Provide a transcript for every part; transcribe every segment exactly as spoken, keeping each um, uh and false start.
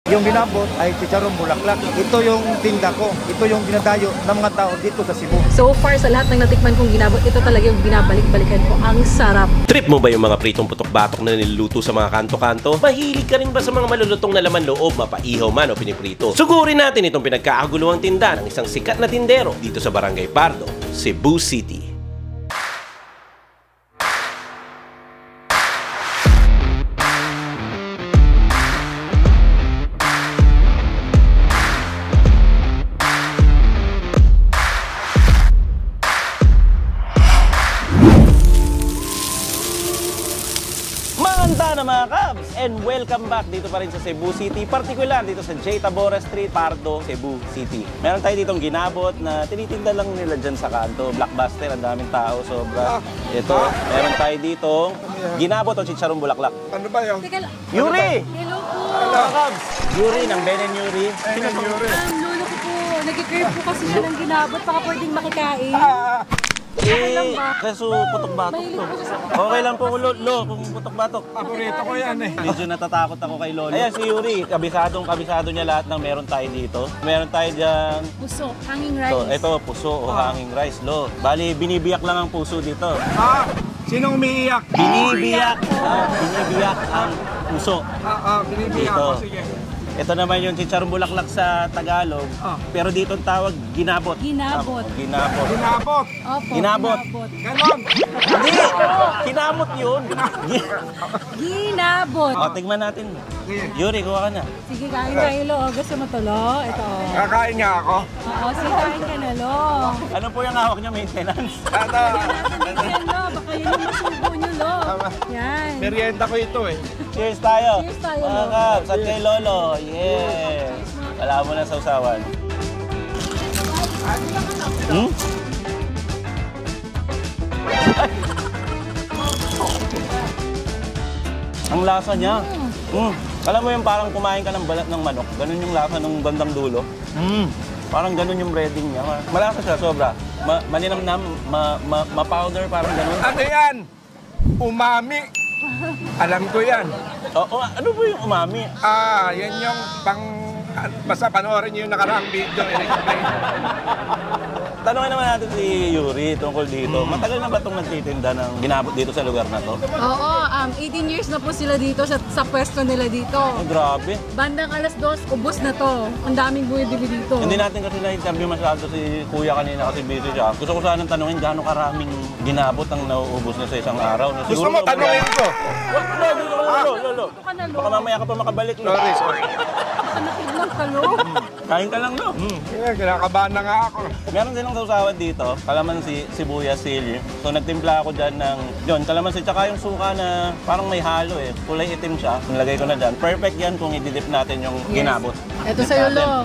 Yung ginabot ay chicharong bulaklak. Ito yung tinda ko. Ito yung dinadayo ng mga tao dito sa Cebu. So far, sa lahat ng natikman kong ginabot, ito talaga yung binabalik-balikan ko. Ang sarap. Trip mo ba yung mga pritong putok-batok na niluluto sa mga kanto-kanto? Mahilig ka rin ba sa mga malulutong na laman loob, mapaihaw man o piniprito? Sugurin natin itong pinagkakaguluhang tinda ng isang sikat na tindero dito sa Barangay Pardo, Cebu City. Mga Kabs, and welcome back dito pa rin sa Cebu City, particular dito sa J. Tabora Street, Pardo, Cebu City. Meron tayo ditong ginabot na tinitinda lang nila dyan sa kanto. Blockbuster, ang daming tao, sobra. Ito, meron tayo ditong ginabot o chicharong bulaklak. Ano ba yun? Yuri! Hello po! Mga Kabs, Yuri ng Ben and Yuri. Ben and Yuri. Ang lolo ko po, nag-curve po kasi siya ng ginabot, baka pwedeng makikain. Eh, kaso putok-batok to. Okay lang po, Lolo, kung putok-batok. Paborito ko yan eh. Medyo natatakot ako kay Lolo. Ayan si Yuri, kabisadong kabisado niya lahat ng meron tayo dito. Meron tayo dyan. Puso, hanging rice. So, ito, puso o hanging rice, Lo. Bali, binibiyak lang ang puso dito. Ah, sinong umiiyak? Binibiyak. Ah, binibiyak ang puso. Ah, ah, binibiyak Dito. ako, sige. Ito naman yung chicharong bulaklak sa Tagalog. Ah. Pero dito ang tawag ginabot. Ginabot. Ah, ginabot. Ginabot. Opo, Ginabot. Ganon. Hindi! Kinamot yun. Ginabot. O, tigman natin. Sige. Yuri, kuha ka na. Sige, kain tayo, Lo. Gusto mo to, Lo? Ito. Kakain nga ako. Oo, sige, kain ka na, Lo. Ano po yung hawak niya? Maintenance? Ano? Yan, Lo. Baka yun yung masubo niyo, Lo. Yan. Merienda ko ito eh. Cheers tayo. Cheers tayo, Mga Lolo. Kabs, at kay Lolo. Yeah. Wala mo na sa usawan. Hmm? Ang lasa niya. Mm. Alam mo yung parang kumain ka ng balat ng manok. Ganun yung lasa ng bandang dulo. Mm. Parang ganun yung breading niya. Malasa siya, sobra. Ma maninamnam, ma ma ma-powder, parang ganun. Ano yan? Umami. Alam ko yan. O, o, ano po yung umami? Ah, yan yung pang... Basta panoorin niyo yung nakaraang video. I-explain. Tanungin naman natin si Yuri tungkol dito. Matagal na ba itong nagtitinda ng ginabot dito sa lugar na to? Oo, um, eighteen years na po sila dito sa, sa pwesto nila dito. Oh, grabe. Bandang alas dos, ubos na to. Ang daming bumibili dito. Hindi natin kasi na-interview masyado si Kuya kanina kasi busy siya. Gusto ko sanang tanungin gaano karaming ginabot ang nauubos niya sa isang araw. Gusto Siguro mo tanungin ko? Wag na, dito ka lang, Lolo, Lolo. Dito ka na, Lo. Baka mamaya ka pa makabalik, Lo. Sorry, sorry. Baka nakidlang ka, Lo. Kain ka lang, Lo. Hmm. Yeah, kinakabahan na nga ako. Meron silang sausawan dito, kalamansi, sibuyas, sili. So nagtimpla ako dyan ng, yun, kalamansi, tsaka yung suka na parang may halo eh. Kulay itim siya. Nilagay ko na dyan. Perfect yan kung i-dip natin yung Yes. ginabot. Ito Dip sa'yo, natin. Lo.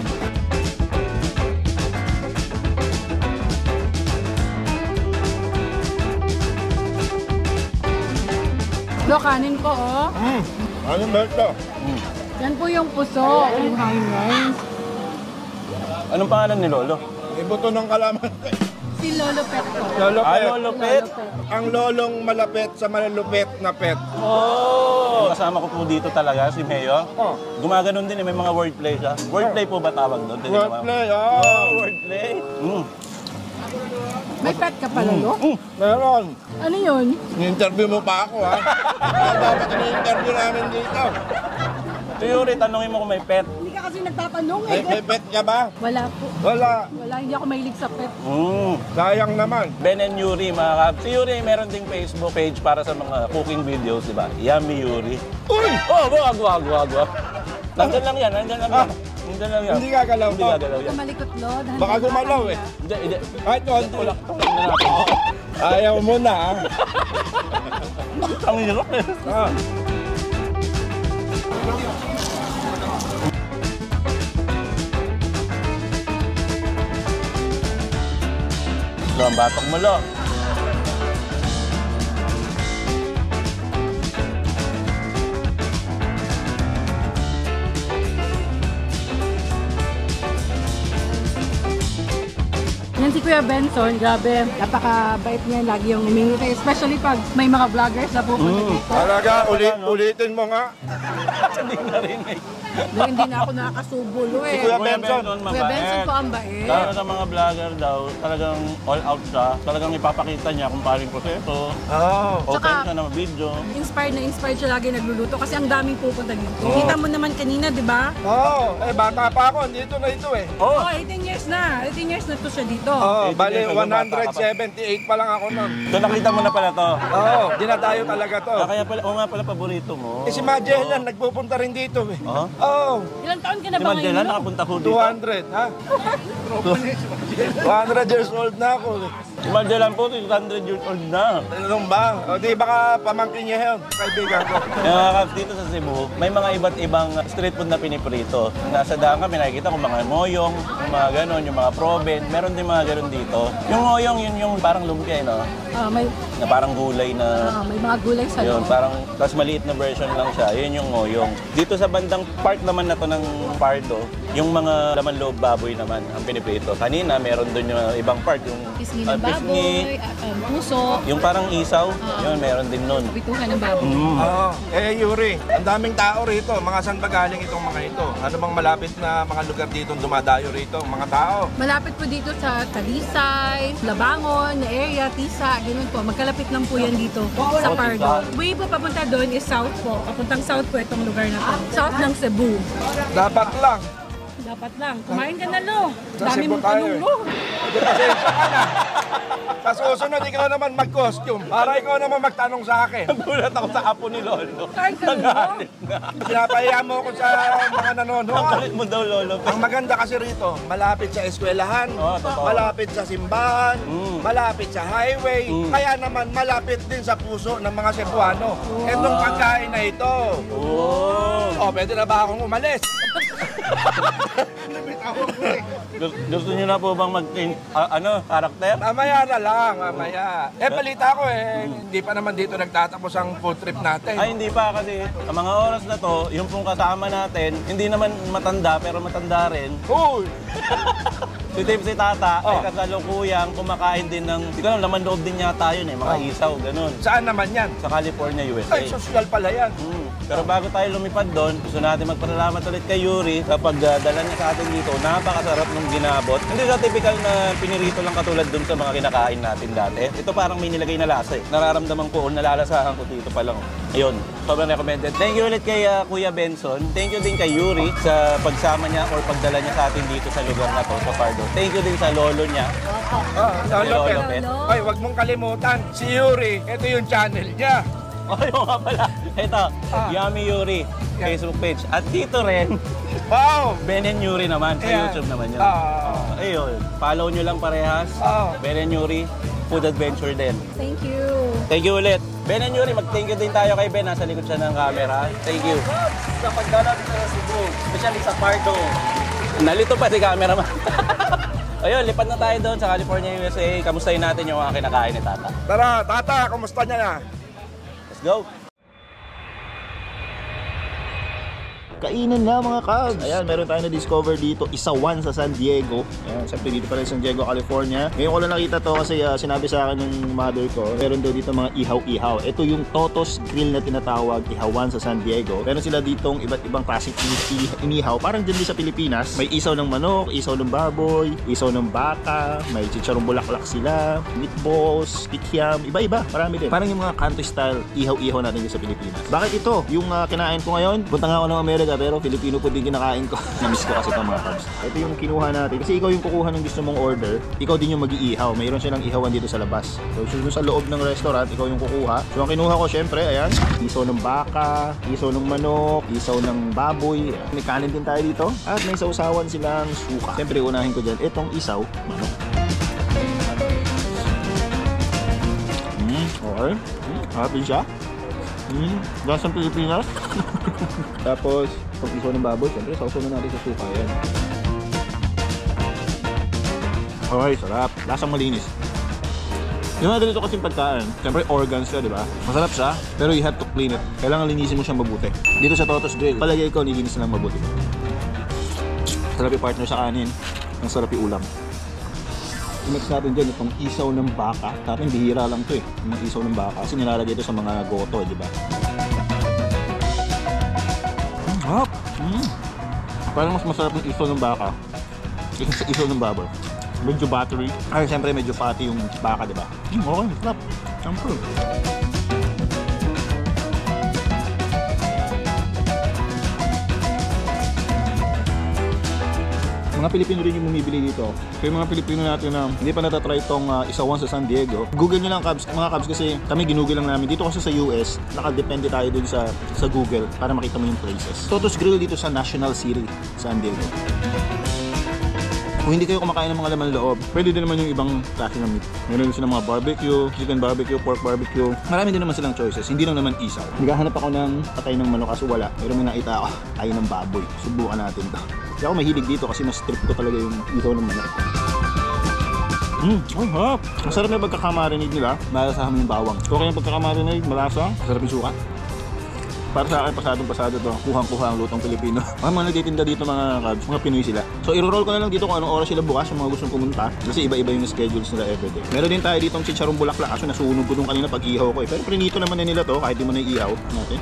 Lo, kanin ko, oh. Hmm. Ano ba ito? Mm. Yan po yung puso, yung hanging rice. Anong pangalan ni Lolo? Ibuto ng kalaman. Si Lolo Pet po. Lolo Ah, Pet. Lolo Pet. Ang lolong malapit sa malalupit na pet. Oh! Kasama ko po dito talaga, si Mayo. Oh. Gumaganon din eh, may mga wordplay siya. Wordplay po ba tawag doon? Wordplay, Oh, oh. wordplay. Mm. May pet ka pala, Lo? Mm. Meron. Ano yun? Ni-interview mo pa ako, ha? Dapat ini-interview namin dito. Si Yuri, tanongin mo kung may pet. Hindi ka kasi nagtatanong May, eh. may pet ka ba? Wala po. Wala. Wala, hindi ako mahilig sa pet. Mm. Sayang naman. Ben and Yuri, mga kab. Si Yuri, meron ding Facebook page para sa mga cooking videos, di ba? Yummy Yuri. Uy! Oh, wag, wag, wag, wag. Nandyan lang yan, nandyan lang yan. Nandyan lang yan. Hindi gagalaw Hindi to. gagalaw yan. Malikot, Lo. Dahan- Baka gumalaw eh. Hindi, hindi. Ay, konti. Tulak, tulak na natin. Ayaw mo na, ha? Ang hirap eh. Ah. Lo, ang batok mo, Lo. Yan si Kuya Benson, grabe, napakabait niya, lagi yung humingiti. Especially pag may mga vloggers na pupunta Mm. dito. Talaga, ulit, ulitin mo nga. Hindi na rin eh. Do, hindi na ako nakakasubulo Si eh. Kuya Kuya Benson. Benson, Kuya Benson mabait. po ang bait. Lalo sa mga vlogger daw, talagang all out siya. Talagang ipapakita niya kung paano yung proseso. Oo. Open Tsaka- siya ng video. Inspired na inspired siya lagi nagluluto kasi ang daming pupunta dito. Kita mo naman kanina, di ba? Oo. Eh, bata pa ako. Dito na ito eh. Oh! Oh, eighteen years na. eighteen years na to siya dito. Oo. Eh, Bali, tingnan ko, bata ka pa. one seventy-eight pa lang ako nun. So nakita mo na pala to. Oo. Dinadayo talaga to. Ah, kaya pala, o nga pala paborito mo. Eh, si Magellan, nagpupunta rin dito eh. Oh? Oo. Ilang taon ka na Si ba Mandela ngayon? nakapunta ko dito. two hundred, ha? two hundred years old na ako. eh. Si Mandela po, two hundred years old na. Ano ba? O di baka pamangkin niya yun, kaibigan ko. Yung mga kabs dito sa Cebu, may mga iba't ibang street food na piniprito. Nasa daan kami, nakikita ko mga moyong, yung mga ganon, yung mga proben. Meron din mga ganon dito. Yung moyong, yun yung parang lumpia, no? Ah, may, Na parang gulay na... ah, may mga gulay sa Yun, loob. parang tas maliit na version lang siya. Yun yung ngoyong. Dito sa bandang part naman na to ng Pardo, yung mga laman loob baboy naman ang piniprito. Kanina meron doon yung ibang part, yung Pisngi ah, ng pisngi, baboy, ah, um, puso, yung parang isaw, yun meron din nun. bituhan ng baboy. Mm. Oo. Eh, Yuri, ang daming tao rito. Mga saan ba galing itong mga ito? Ano bang malapit na mga lugar dito dumadayo rito? Mga tao. Malapit po dito sa Talisay, Labangon, na area, Tisa, ganun po. Magkalapit lang po yan dito sa Oh, Pardo. Tisa. Way po papunta doon is south po. Papuntang south po itong lugar na to. South ng Cebu. Dapat lang. Dapat lang. Kumain ka na, Lo. Sa Dami Cebu mong tayo tanong, eh. Lo. Hindi, pasensya ka na. Sa susunod, ikaw naman mag-costume. Para ikaw naman magtanong sa akin. Nagulat ako sa apo ni Lolo. Ay, ganun ba? Nagalit na. Pinapahiya mo ako sa mga Ang nanonood. kulit mo daw, Lolo. Ang maganda kasi rito, malapit sa eskwelahan, Oo, totoo. malapit sa simbahan, Mm. malapit sa highway, Mm. kaya naman malapit din sa puso ng mga Cebuano. Itong pagkain na ito. Oh. Oh, pwede na ba akong umalis? Gusto, gusto niyo na po bang mag-change, ah, ano, karakter? Mamaya na lang, mamaya. Eh, balita ko eh, hindi pa naman dito nagtatapos ang food trip natin. Ay, hindi pa kasi ang mga oras na to, yung pong kasama natin, hindi naman matanda pero matanda rin. Uy! Si Dave, si Tata, Oh. ay kasalukuyang kumakain din ng, hindi ko alam, laman loob din yata yun eh, mga Oh. isaw, ganun. Saan naman yan? Sa California, U S A. Ay, social pala yan. Mm. Pero bago tayo lumipad doon, gusto natin magpasalamat ulit kay Yuri sa pagdala niya sa atin dito. Napakasarap ng ginabot. Hindi sa typical na pinirito lang katulad doon sa mga kinakain natin dati. Ito parang may nilagay na lasa eh. Nararamdaman ko o nalalasahan ko dito pa lang. Ayun, sobrang recommended. Thank you ulit kay uh, Kuya Benson. Thank you din kay Yuri sa pagsama niya or pagdala niya sa atin dito sa lugar na to, sa Pardo. Thank you din sa lolo niya. Ah, Lolo Lolo Pet. Pet. Ay, wag mong kalimutan. Si Yuri, ito yung channel niya. Oh, yung nga pala. Ito, Ah. Yummy Yuri, Facebook page. At dito rin, Wow! Ben and Yuri naman, sa Ayan. YouTube naman yun. Ah. Ayun, follow nyo lang parehas. Ah. Ben and Yuri, Food Adventure din. Thank you. Thank you ulit. Ben and Yuri, mag-thank you din tayo kay Ben. Nasa likod siya ng camera. Thank you. Sa pagdala dito sa Cebu, especially sa Pardo. Nalito pa si cameraman. Ayun, lipad na tayo doon sa California, U S A. Kamustahin natin yung mga kinakain ni Tata. Tara, Tata, kumusta niya na? Let's go! Kainan na mga kabs. Ayan, meron tayo na-discover dito, Isawan sa San Diego. Ayan, siyempre dito pa rin San Diego, California. Ngayon ko lang nakita to kasi uh, sinabi sa akin ng mother ko, meron daw dito mga ihaw-ihaw. Ito yung Totos Grill na tinatawag, Ihawan sa San Diego. Meron sila ditong iba't ibang klaseng ini- inihaw. Parang dyan din sa Pilipinas, may isaw ng manok, isaw ng baboy, isaw ng baka, may chicharong bulaklak sila, meatballs, kikiam, iba-iba. Marami din. Parang yung mga country style ihaw-ihaw natin dito sa Pilipinas. Bakit ito? Yung uh, kinain ko ngayon, punta nga ako ng Amerika pero Filipino po din kinakain ko. Namiss ko kasi ito mga kabs. Ito yung kinuha natin. Kasi ikaw yung kukuha ng gusto mong order, ikaw din yung mag-iihaw. Mayroon silang ihawan dito sa labas. So, so sa loob ng restaurant, ikaw yung kukuha. So ang kinuha ko syempre, ayan, isaw ng baka, isaw ng manok, isaw ng baboy. May kanin din tayo dito. At may sausawan silang suka. Syempre unahin ko dyan, itong isaw, manok. Mm, okay. Mm, happy siya. Hmm, lasang Pilipinas. Tapos, pag isaw ng baboy, siyempre, sausaw na natin sa suka yan. Okay, sarap. Lasang malinis. Yung mga ganito kasing pagkain, siyempre organs siya, di ba? Masarap siya, pero you have to clean it. Kailangan linisin mo siyang mabuti. Dito sa Totos Grill, palagay ko, nilinis na lang mabuti. Sarap yung partner sa kanin, ang sarap yung ulam. I-mix natin dyan itong isaw ng baka. Tapos bihira lang to eh, yung isaw ng baka. Kasi nilalagay ito sa mga goto, di ba? Mm, hap! Mm. Parang mas masarap yung iso ng baka. Iso, iso ng baboy. Medyo buttery. Ay, siyempre medyo fatty yung baka, di ba? Mm, okay, snap. Siyempre. Mga Pilipino rin yung bumibili dito. Kaya mga Pilipino natin na hindi pa natatry itong uh, isawan sa San Diego, Google nyo lang Cubs, mga Cubs, kasi kami ginugol lang namin. Dito kasi sa U S, nakadepende tayo dun sa, sa Google para makita mo yung places. Toto's Grill dito sa National City, San Diego. Kung hindi kayo kumakain ng mga laman loob, pwede din naman yung ibang klase ng meat. Meron din silang mga barbecue, chicken barbecue, pork barbecue. Marami din naman silang choices, hindi lang naman isaw. Naghahanap ako ng patay ng manok kaso wala. Pero may nakita ako, ay ng baboy. Subukan natin to. Hindi ako mahilig dito kasi mas trip ko talaga yung isaw ng manok. Mmm, ay hap! Masarap na yung pagkakamarinade nila, malasa kami yung bawang. Okay yung pagkakamarinade, malasa, masarap yung suka. Para sa akin, pasadong-pasado to. Kuhang-kuha ang lutong Pilipino. Mga mga nagtitinda dito mga Cubs, mga Pinoy sila. So, i-roll ko na lang dito kung anong oras sila bukas yung mga gustong pumunta. Kasi iba-iba yung schedules nila everyday. Meron din tayo ditong chicharong bulaklak. Kaso nasunog ko dun kanina pag ihaw ko eh. Pero prinito naman na nila to, kahit di mo na ihaw. Natin.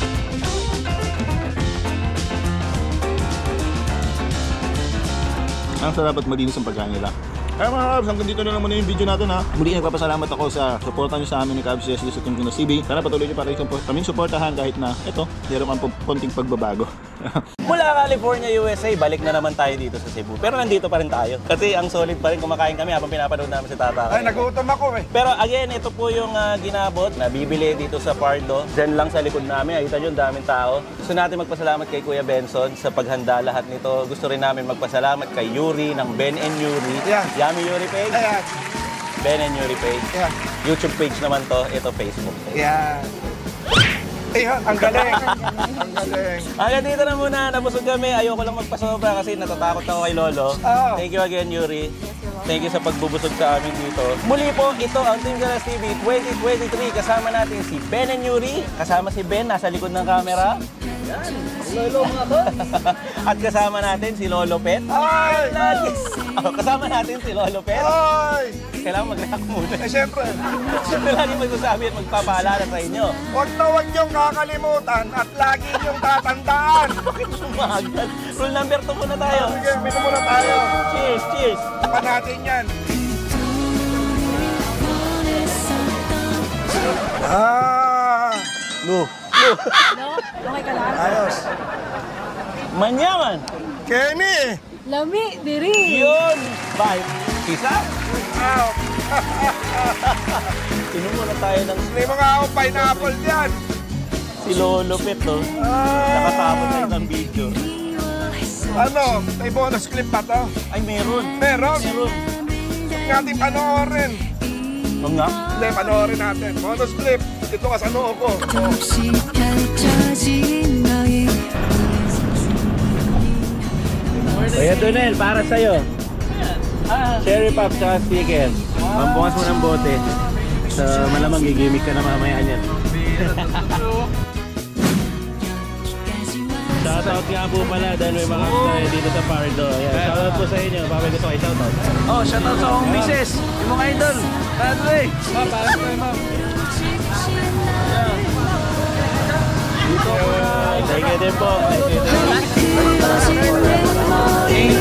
Ang sarap at malinis ang pagkain nila. Kaya mga Cubs, hanggang dito na lang muna yung video natin ha. Muli nagpapasalamat ako sa suporta nyo sa amin ni Cubs S D sa Team Kino T V. Sana patuloy nyo para kaming suportahan kahit na ito, meron kang konting pagbabago. Mula California, U S A, balik na naman tayo dito sa Cebu. Pero nandito pa rin tayo. Kasi ang solid pa rin, kumakain kami habang pinapanood namin si Tata. Ay, nagutom ako eh. Pero again, ito po yung uh, ginabot na bibili dito sa Pardo. Diyan lang sa likod namin. Ayun nyo, daming tao. Gusto natin magpasalamat kay Kuya Benson sa paghanda lahat nito. Gusto rin namin magpasalamat kay Yuri ng Ben and Yuri. Yeah. Yummy Yuri page. Ayan. Ben and Yuri page. Yeah. YouTube page naman to. Ito Facebook page. Yeah. Ayun, ang galing. Ang galing. Hanggang dito na muna. Nabusog kami. Ayoko lang magpasobra kasi natatakot ako kay Lolo. Oh. Thank you again, Yuri. Thank you sa pagbubusog sa amin dito. Muli po, ito ang Team Galas T V twenty twenty-three. Kasama natin si Ben and Yuri. Kasama si Ben, nasa likod ng camera. Yan, Lolo mga Cubs. At kasama natin si Lolo Pet. Ay! Lagi. Oh, kasama natin si Lolo Pet. Ay! Kailangan mag-react muna. Eh, siyempre. Siyempre lagi magsasabi at magpapaalala sa inyo. Huwag na huwag niyong kakalimutan at lagi niyong tatandaan. Bakit sumagal? Rule number two muna tayo. Sige, minum muna tayo. Cheers, cheers. Pa natin yan. Ah! No. No? Okay ka lang? Ayos. Manyaman. Kenny! Lami, diri. Yun. Bye. Isa. Out! Inom muna tayo ng Hindi mo nga ako pineapple yan. si Lolo Pet, no? Nakatapos na isang video. Ano? May bonus clip pa to? Ay, meron. Meron. Meron. Huwag natin panoorin. Oo nga. Hindi, panoorin natin. Bonus clip. Ito ka sa noo ko. Oh. Kuya Donel, para sa'yo. Cherry Pop sa sticker. Pambukas mo ng bote. So, malamang gigimik ka na mamaya niyan. Shoutout nga po pala dahil may mga tayo dito sa Pardo. Ayan. Shoutout po sa inyo. Baka may gusto kayo shoutout. Oh, shoutout sa akong misis. Yung mga idol. Padre. Ma, para sa kayo, ma'am. Thank you din po. Thank you din po.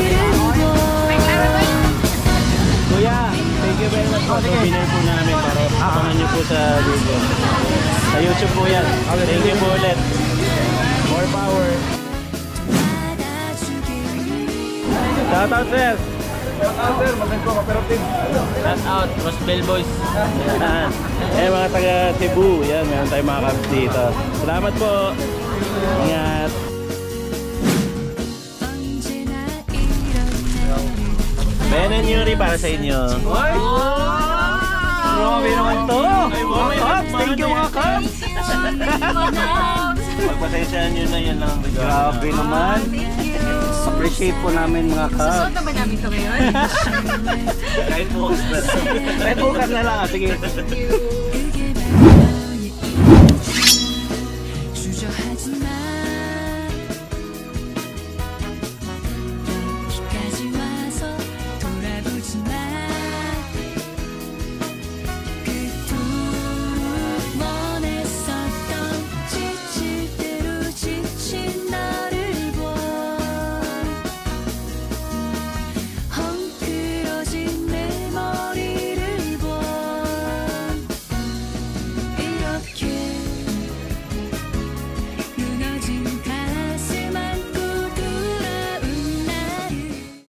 Kuya, thank you very much po sa winner po namin para abangan niyo po sa video. Sa YouTube po yan. Thank you po ulit. More power. Shout out, sir. Shout out, sir. Magandang ko, kaperative. Shout out, Rosbel Boys. Yan. Eh, mga taga Cebu. Yan, meron tayong mga Cubs dito. Salamat po. Ingat. Ben and Yuri para sa inyo. Ay! Grabe naman to. Mga Cubs, thank you mga Cubs. Pagpasensyahan nyo na yan lang. Grabe naman. Appreciate po namin mga Cubs. Susunod naman namin ito ngayon. Kahit bukas na lang. Kahit bukas na lang. Sige. Thank you.